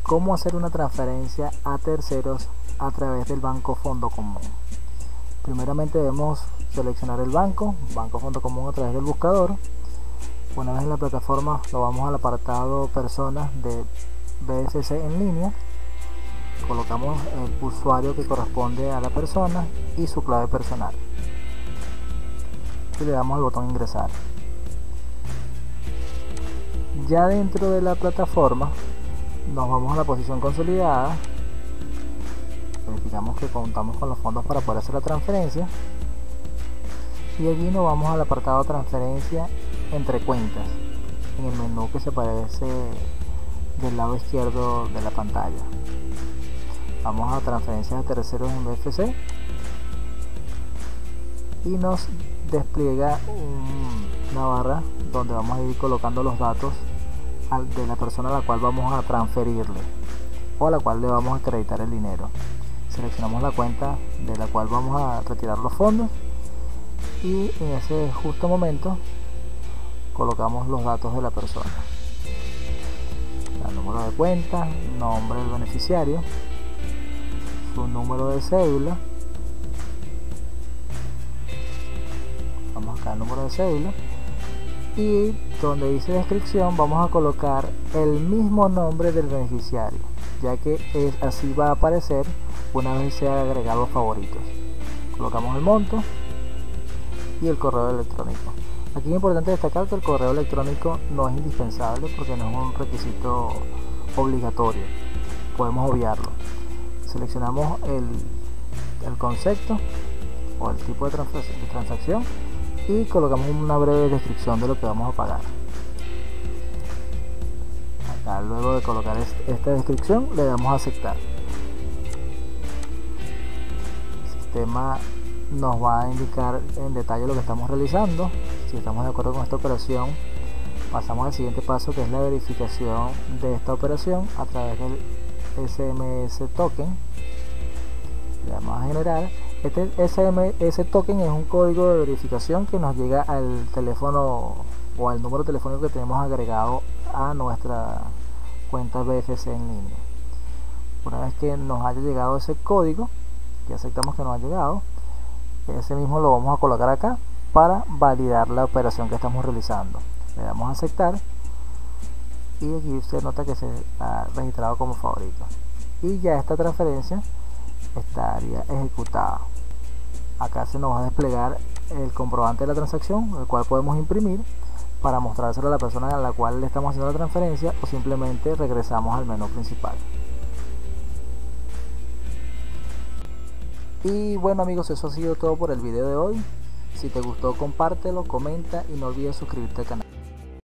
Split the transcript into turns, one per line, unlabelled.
cómo hacer una transferencia a terceros a través del banco fondo común. Primeramente debemos seleccionar el banco fondo común a través del buscador. Una vez en la plataforma lo vamos al apartado personas de BFC en línea, colocamos el usuario que corresponde a la persona y su clave personal y le damos al botón ingresar. Ya dentro de la plataforma nos vamos a la posición consolidada, verificamos que contamos con los fondos para poder hacer la transferencia y allí nos vamos al apartado transferencia entre cuentas en el menú que se aparece del lado izquierdo de la pantalla. Vamos a transferencias a terceros en BFC y nos despliega una barra donde vamos a ir colocando los datos de la persona a la cual vamos a transferirle o a la cual le vamos a acreditar el dinero. Seleccionamos la cuenta de la cual vamos a retirar los fondos y en ese justo momento colocamos los datos de la persona: el número de cuenta, nombre del beneficiario, su número de cédula, vamos acá al número de cédula, y donde dice descripción vamos a colocar el mismo nombre del beneficiario, ya que así va a aparecer una vez sea agregado favoritos. Colocamos el monto y el correo electrónico. Aquí es importante destacar que el correo electrónico no es indispensable porque no es un requisito obligatorio, podemos obviarlo. Seleccionamos el concepto o el tipo de transacción y colocamos una breve descripción de lo que vamos a pagar. Acá, luego de colocar esta descripción, le damos a aceptar. El sistema nos va a indicar en detalle lo que estamos realizando. Si estamos de acuerdo con esta operación, pasamos al siguiente paso, que es la verificación de esta operación a través del SMS token. Le damos a generar. Este SMS token es un código de verificación que nos llega al teléfono o al número telefónico que tenemos agregado a nuestra cuenta BFC en línea. Una vez que nos haya llegado ese código, que aceptamos que nos ha llegado, ese mismo lo vamos a colocar acá para validar la operación que estamos realizando. Le damos a aceptar y aquí se nota que se ha registrado como favorito y ya esta transferencia estaría ejecutada. Acá se nos va a desplegar el comprobante de la transacción, el cual podemos imprimir para mostrárselo a la persona a la cual le estamos haciendo la transferencia, o simplemente regresamos al menú principal. Y bueno amigos, eso ha sido todo por el video de hoy. Si te gustó, compártelo, comenta y no olvides suscribirte al canal.